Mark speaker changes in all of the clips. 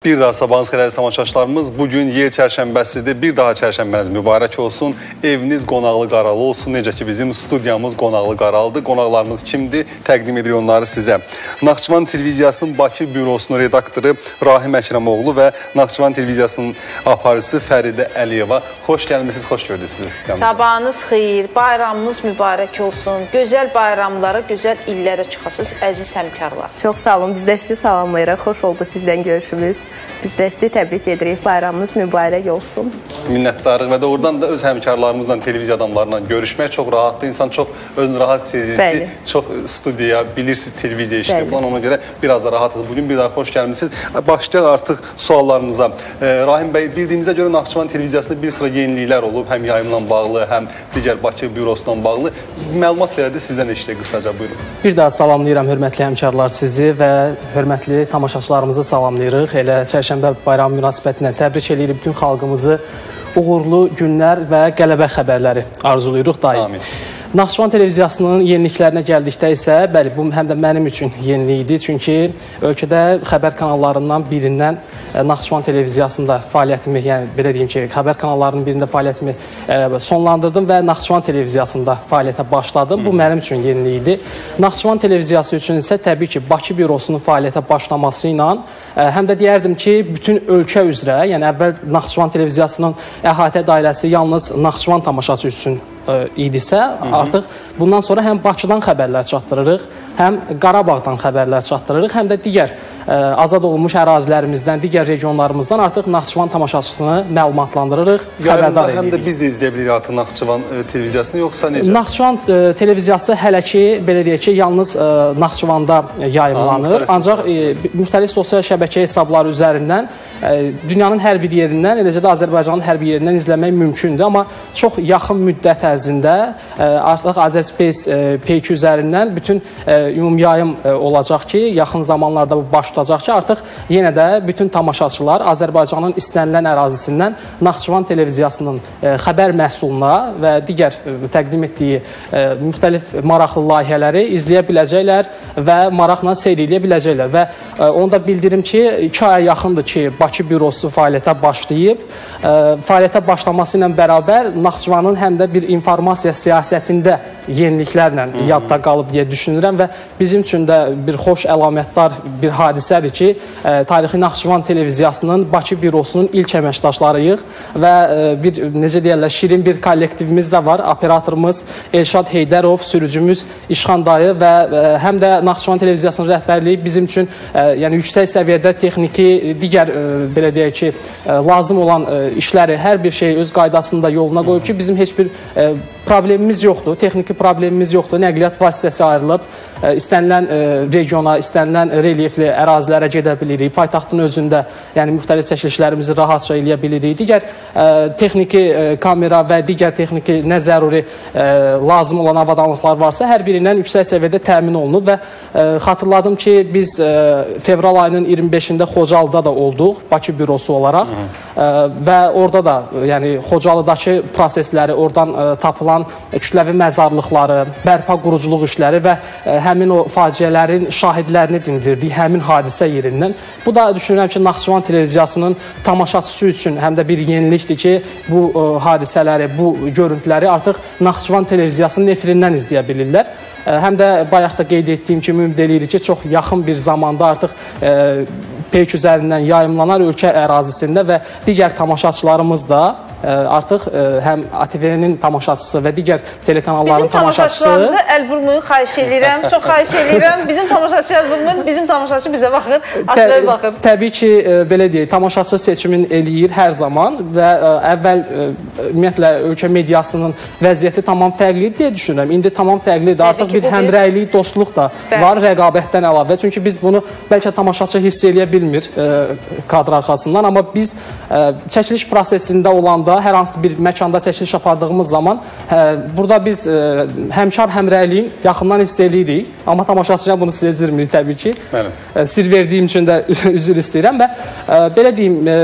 Speaker 1: Bir daha sabahınız xeyirli tamaşaçılarımız. Bugün yer çərşənbəsidir. Bir daha çərşənbəniz mübarək olsun. Eviniz qonaqlı qaralı olsun. Necə ki bizim studiyamız qonaqlı qaralıdır. Qonaqlarımız kimdir? Təqdim edirik onları sizə. Naxçıvan Televiziyasının Bakı bürosunun redaktoru Rahim Əkrəmoğlu və Naxçıvan Televiziyasının aparıcısı Fəridə Əliyeva. Xoş gəlmişsiniz, xoş gördük sizi.
Speaker 2: Sabahınız xeyir, bayramınız mübarək olsun. Gözəl bayramlara, gözəl illərə çıxasınız, əziz həmkarlar.
Speaker 3: Çox sağ olun, biz də sizi salamlayırıq. Xoş oldu sizdən görüşümüz. Biz də sizi təbrik edirik. Bayramınız mübarək olsun.
Speaker 1: Minnətdarıq və doğrudan da öz həmkarlarımızla, televiziya adamlarla görüşmək çox rahatdır. İnsan çox özünü rahat hiss edir ki, çox studiyaya, bilirsiniz, televiziya işləyir falan. Ona görə biraz da rahatıq. Bugün bir daha xoş gəlmişsiniz. Başlayaq artıq suallarınıza. Rahim bəy, bildiyimizə görə Naxçıvan Televiziyasında bir sıra yeniliklər olub. Həm yayımla bağlı, həm digər Bakı bürosundan bağlı. Məlumat verdi, sizdən eşitək qısaca, buyurun.
Speaker 4: Bir daha salamlayıram hörmətli həmkarlar sizi və hörmətli tamaşaçılarımızı salamlayırıq. Elə Çərşənbə bayramı münasibətindən təbrik edirik bütün xalqımızı. Uğurlu günlər və qələbə xəbərləri arzulayırıq daim.
Speaker 1: Amin.
Speaker 4: Naxçıvan Televiziyasının yeniliklərinə gəldikdə isə, bəli, bu həm də mənim üçün yenilikdir. Çünki ölkədə xəbər kanallarından birindən Naxçıvan Televiziyasında fəaliyyətimi, yəni belə deyim ki, xəbər kanallarının birində fəaliyyətimi sonlandırdım və Naxçıvan Televiziyasında fəaliyyətə başladım. Bu mənim üçün yenilikdir. Naxçıvan Televiziyası üçün isə təbii ki, Bakı bürosunun fəaliyyətə başlaması ilə həm də deyərdim ki, bütün ölkə üzrə, yəni əvvəl Naxçıvan Televiziyasının əhatə dairəsi yalnız Naxçıvan tamaşaçı üçün idisə, artıq bundan sonra həm Bakıdan xəbərlər çatdırırıq, həm Qarabağdan xəbərlər çatdırırıq, həm də digər azad olunmuş ərazilərimizdən, digər regionlarımızdan artıq Naxçıvan tamaşaçısını məlumatlandırırıq, xəbərdar edirik.
Speaker 1: Həm də biz də izləyə bilirik artıq Naxçıvan Televiziyasını, yoxsa necə?
Speaker 4: Naxçıvan Televiziyası hələ ki, belə deyək ki, yalnız Naxçıvanda yayımlanır. Ancaq müxtəlif sosial şəbəkə hesabları üzərindən dünyanın hər bir yerindən, eləcə də Azərbaycanın hər bir yerindən izləmək mümkündür. Amma çox yaxın müddət ərzində artıq Azərspace P2 üzərindən bütün ümumyayım olacaq ki, yaxın zamanlarda bu baş tutacaq ki, artıq yenə də bütün tamaşaçılar Azərbaycanın istənilən ərazisindən Naxçıvan Televiziyasının xəbər məhsuluna və digər təqdim etdiyi müxtəlif maraqlı layihələri izləyə biləcəklər və maraqla seyr edə biləcəklər. Və onu da bildirim ki, 2 aya yaxındır ki, Bakı bürosu fəaliyyətə başlayıb. Fəaliyyətə başlaması ilə bərabər Naxçıvanın həm də bir informasiya siyasətində yeniliklərlə yadda qalıb deyə düşünürəm və bizim üçün də bir xoş əlamətdar bir hadisədir ki, tarixi Naxçıvan Televiziyasının Bakı bürosunun ilk əməkdaşlarıyıq və bir, necə deyərlər, şirin bir kollektivimiz də var. Operatorumuz Elşad Heydərov, sürücümüz İşxan dayı və həm də Naxçıvan Televiziyasının rəhbərliyi bizim üçün yəni yüksək səviyyədə texniki, digər belə deyək ki, lazım olan işləri, hər bir şeyi öz qaydasında yoluna qoyub ki, bizim heç bir problemimiz yoxdur, texniki problemimiz yoxdur. Nəqliyyat vasitəsi ayrılıb, istənilən regiona, istənilən relyefli ərazilərə gedə bilirik. Paytaxtın özündə, yəni müxtəlif çəkilişlərimizi rahatca eləyə bilirik. Digər texniki kamera və digər texniki nə zəruri lazım olan avadanlıqlar varsa, hər birindən yüksək səviyyədə təmin olunub və xatırladım ki, biz fevral ayının 25-də Xocalıda da olduq, Bakı bürosu olaraq və orada da, yəni Xocalıdakı prosesləri, oradan tapılan kütləvi məzarlıqları, bərpa quruculuq işləri və həmin o faciələrin şahidlərini dindirdik həmin hadisə yerindən. Bu da düşünürəm ki, Naxçıvan Televiziyasının tamaşaçısı üçün həm də bir yenilikdir ki, bu hadisələri, bu görüntüləri artıq Naxçıvan Televiziyasının efirindən izləyə bilirlər. Həm də bayaq da qeyd etdiyim kimi ümid edirik ki, çox yaxın bir zamanda artıq P2 üzərindən yayımlanar ölkə ərazisində və digər tamaşaçılarımız da artıq həm ATV-nin tamaşaçısı və digər telekanalların tamaşaçısı...
Speaker 2: Bizim tamaşaçılarımıza əl vurmayın, xahiş edirəm, çox xahiş edirəm. Bizim tamaşaçıya əl vurmayın, bizim tamaşaçı bizə baxır, ATV-yə baxır.
Speaker 4: Təbii ki, belə deyək, tamaşaçı seçimin eləyir hər zaman və əvvəl ümumiyyətlə ölkə mediasının vəziyyəti tamam fərqlidir deyə düşünürəm. İndi tamam fərqlidir, artıq bir həmrəylik, dostluq da var rəqabətdən əlavə. Çünki biz bunu bəlkə tamaşaçı hiss eləyə bilmir kadr arxasından, amma biz çəkiliş prosesində olanda hər hansı bir məkanda çəkiliş apardığımız zaman burada biz həmkar həmrəyliyin yaxından hiss eləyirik. Amma tamaşaçıya bunu sezdirmirik təbii ki. Sir verdiyim üçün də üzr istəyirəm və belə deyim,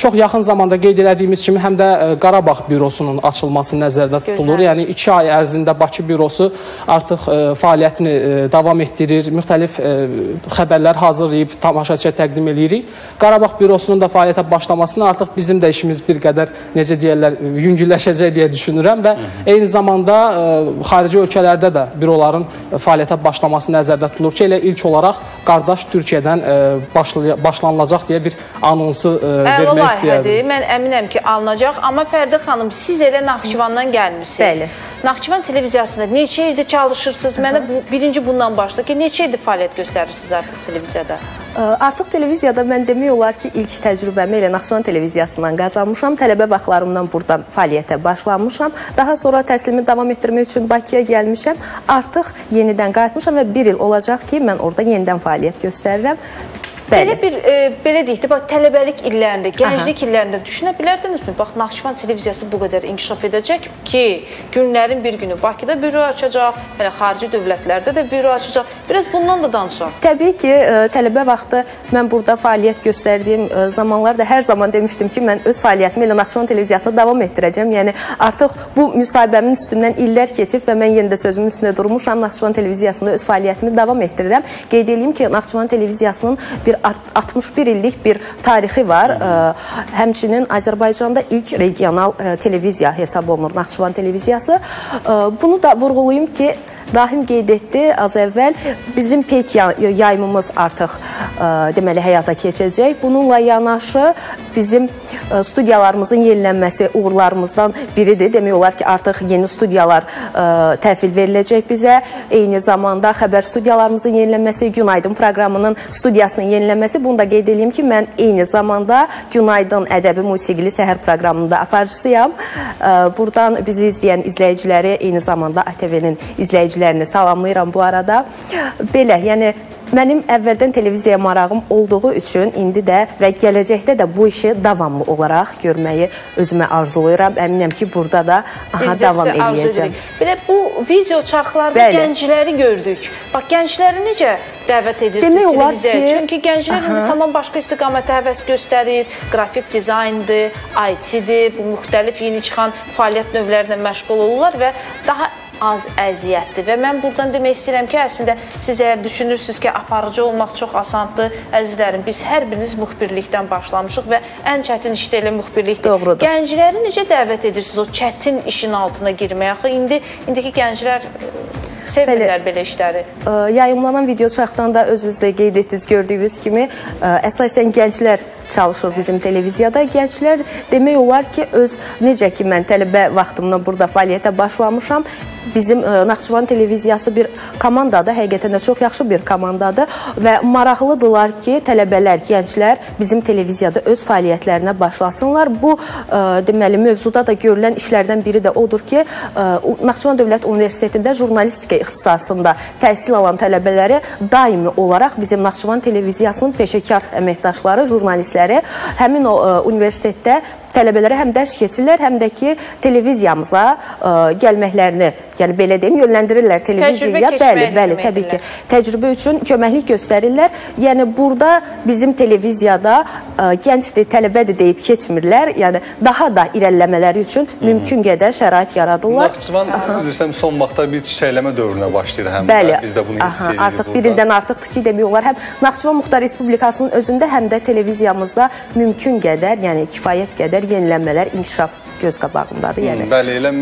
Speaker 4: çox yaxın zamanda qeyd elədiyimiz kimi həm də Qarabağ bürosunun açılması nəzərdə tutulur. Yəni 2 ay ərzində Bakı bürosu artıq fəaliyyətini davam etdirir, müxtəlif xəbərlər hazırlayıb tamaşaçıya təqdim edirik. Qarabağ bürosunun da fəaliyyətə başlamasına artıq bizim də işimiz bir qədər, necə deyərlər, yüngülləşəcək deyə düşünürəm və eyni zamanda xarici ölkələrdə də büroların fəaliyyətə başlaması nəzərdə tutulur ki, elə ilk olaraq qardaş Türkiyədən başlanılacaq deyə bir anonsu vermək istəyərdim.
Speaker 2: Mən əminəm ki, alınacaq. Amma Fərdə xanım, siz elə Naxçıvandan gəlmişsiniz.
Speaker 3: Bəli.
Speaker 2: Naxçıvan televiziyasında neçə ildir çalışırsınız? Mənə birinci bundan başla ki, neçə ildir fəaliyyət göstərirsiniz artıq televiziyada?
Speaker 3: Artıq televiziyada mən demək olar ki, ilk təcrübəmi elə Naxçıvan televiziyasından qazanmışam. Tələbə vaxtlarımdan buradan fəaliyyətə başlamışam. Daha sonra təhsilimi davam etdirmək üçün Bakıya gəlmişəm. Artıq yenidən qayıtmışam və bir il olacaq ki, mən orada yenidən fəaliyyət göstərirəm.
Speaker 2: Belə deyək də, tələbəlik illərində, gənclik illərində düşünə bilərdinizmi? Bax, Naxçıvan televiziyası bu qədər inkişaf edəcək ki, günlərin bir günü Bakıda büro açacaq, xarici dövlətlərdə də büro açacaq. Biraz bundan da danışaq.
Speaker 3: Təbii ki, tələbə vaxtı mən burada fəaliyyət göstərdiyim zamanlarda hər zaman demişdim ki, mən öz fəaliyyətimi elə Naxçıvan televiziyasında davam etdirəcəm. Yəni, artıq bu müsahibəmin üstündən illər keçib və mən yenə də sözümün üstündə durmuşam. Naxçıvan televiziyasında öz fəaliyyətimi davam etdirirəm. Qeyd edeyim ki, Naxçıvan televiziyasının bir 61 illik bir tarixi var. Həmçinin Azərbaycanda ilk regional televiziya hesab olunur Naxçıvan televiziyası. Bunu da vurğulayım ki, Rahim qeyd etdi, az əvvəl bizim peyk yayımımız artıq deməli həyata keçəcək. Bununla yanaşı bizim studiyalarımızın yenilənməsi uğurlarımızdan biridir. Demək olar ki, artıq yeni studiyalar təhvil veriləcək bizə. Eyni zamanda xəbər studiyalarımızın yenilənməsi, Günaydın proqramının studiyasının yenilənməsi. Bunu da qeyd edeyim ki, mən eyni zamanda Günaydın ədəbi musiqili səhər proqramının da aparıcısıyam. Buradan bizi izləyən izləyiciləri, eyni zamanda ATV-nin izləyicilərini salamlayıram bu arada. Belə, yəni mənim əvvəldən televiziyaya marağım olduğu üçün indi də və gələcəkdə də bu işi davamlı olaraq görməyi özümə arzulayıram. Əminəm ki, burada da davam edəcəm.
Speaker 2: Belə bu video çarxlarda gəncləri gördük. Bax, gəncləri necə dəvət edirsiniz televiziyaya? Çünki gənclər indi tamam başqa istiqamətə həvəs göstərir. Qrafik dizayndır, IT-dir, bu müxtəlif yeni çıxan fəaliyyət növlərinə məşğul olurlar və daha az əziyyətdir və mən buradan demək istəyirəm ki, əslində siz əgər düşünürsünüz ki, aparıcı olmaq çox asandır, əzizlərim, biz hər biriniz müxbirlikdən başlamışıq və ən çətin işdə elə müxbirlikdir.
Speaker 3: Doğrudur.
Speaker 2: Gəncləri necə dəvət edirsiniz o çətin işin altına girməyə? Axı, indiki gənclər sevmirlər belə işləri.
Speaker 3: Yayımlanan video çarxdan da özünüz də qeyd etdiniz, gördüyünüz kimi, əsasən gənclər çalışır bizim televiziyada. Gənclər demək olar ki, necə ki, mən tələbə vaxtımdan burada fəaliyyətə başlamışam, bizim Naxçıvan televiziyası bir komandadır, həqiqətən də çox yaxşı bir komandadır və maraqlıdırlar ki, tələbələr, gənclər bizim televiziyada öz fəaliyyətlərinə başlasınlar. Bu, deməli, mövzuda da görülən işlərdən biri də odur ki, Naxçıvan Dövlət Universitetində jurnalistika ixtisasında təhsil alan tələbələri daimi olaraq bizim Naxçıvan televiziyasının peşəkar əməkdaşları, jurnalistləri həmin o universitetdə tələbələrə həm dərs keçirlər, həm də ki, televiziyamıza gəlməklərini, yəni belə deyim, yönləndirirlər televiziyaya. Bəli, təbii ki, təcrübə üçün köməklik göstərirlər. Yəni, burada bizim televiziyada gəncdir, tələbədir deyib keçmirlər. Yəni, daha da irəliləmələri üçün mümkün qədər şərait yaradırlar.
Speaker 1: Naxçıvan, üzrsən, son vaxtda bir çiçəklənmə dövrünə başlayır həm də. Biz də bunu hiss edirik.
Speaker 3: Artıq bir ildən artıqdır ki, demək olar, həm Naxçıvan Muxtar Respublikasının özündə, həm də televiziyamızda mümkün qədər, yəni kifayət qədər yenilənmələr, inkişaf göz qabağındadır. Yəni.
Speaker 1: Bəli, elə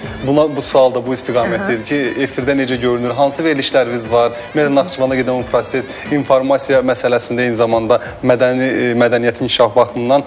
Speaker 1: bu sualda bu istiqamətdir ki, efirdə necə görünür, hansı verilişləriniz var, ümumiyyətlə Naxçıvanda gedən o proses, informasiya məsələsində eyni zamanda mədəniyyətin inkişaf baxımından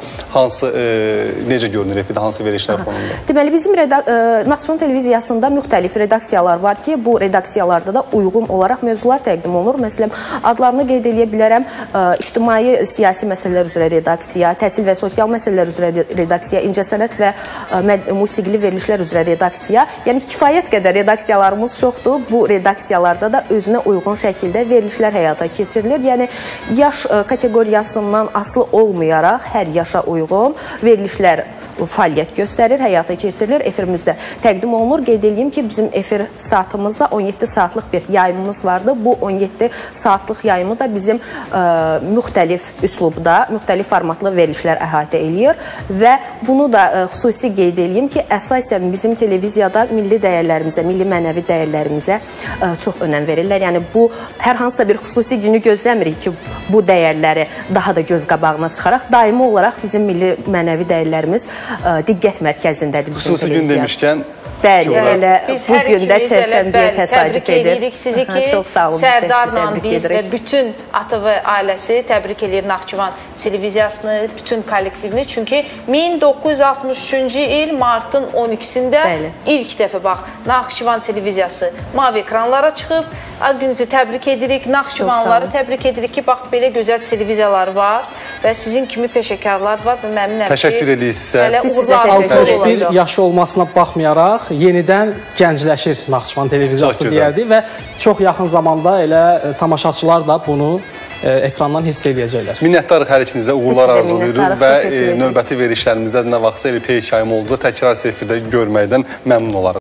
Speaker 1: necə görünür efirdə, hansı verilişlər fonunda?
Speaker 3: Deməli, bizim Naxçıvan televiziyasında müxtəlif redaksiyalar var ki, bu redaksiyalarda da uyğun olaraq mövzular təqdim olunur. Məsələn, adlarını qeyd edə bilərəm, ictimai siyasi məsələlər üzrə redaksiya, təhsil və sosial məsələlər üzrə redaksiya, incəsənət və musiqili verilişlər üzrə redaksiya. Yəni, kifayət qədər redaksiyalarımız çoxdur. Bu redaksiyalarda da özünə uyğun şəkildə verilişlər həyata keçirilir. Yəni, yaş kateqoriyasından asılı olmayaraq hər yaşa uyğun verilişlər fəaliyyət göstərir, həyata keçirilir, efirimizdə təqdim olunur. Qeyd edeyim ki, bizim efir saatımızda 17 saatlıq bir yayımımız vardı. Bu 17 saatlıq yayımı da bizim müxtəlif üslubda, müxtəlif formatlı verilişlər əhatə eləyir və bunu da xüsusi qeyd edeyim ki, əsasən bizim televiziyada milli dəyərlərimizə, milli mənəvi dəyərlərimizə çox önəm verirlər. Yəni bu hər hansısa bir xüsusi günü gözləmirik ki, bu dəyərləri daha da göz qabağına çıxaraq daimi olaraq bizim milli mənəvi dəyərlərimiz diqqət mərkəzindədir bizim
Speaker 1: xüsusi gün demişkən
Speaker 3: bəli, elə bu gündə çərşənbəyə təsadüf
Speaker 2: təbrik edirik sizi ki, Sərdarla biz və bütün ATV ailəsi təbrik edir Naxçıvan televiziyasını, bütün kollektivini. Çünki 1963-cü il martın 12-sində ilk dəfə bax Naxçıvan televiziyası mavi ekranlara çıxıb. Gününüzü təbrik edirik, Naxçıvanlıları təbrik edirik ki, bax belə gözəl televiziyalar var və sizin kimi peşəkarlar var və məmnunəm ki,
Speaker 1: təşəkkür edirik sizə.
Speaker 4: 61 yaşı olmasına baxmayaraq yenidən gəncləşir Naxçıvan televiziyası deyərdik və çox yaxın zamanda elə tamaşaçılar da bunu ekrandan hiss edəcəklər.
Speaker 1: Minnətdarıq hər ikinizə, uğurlar arzulayırıq və növbəti verilişlərimizdə nə vaxtsa elə hekayəm oldu, təkrar efirdə görməkdən məmnun olarıq.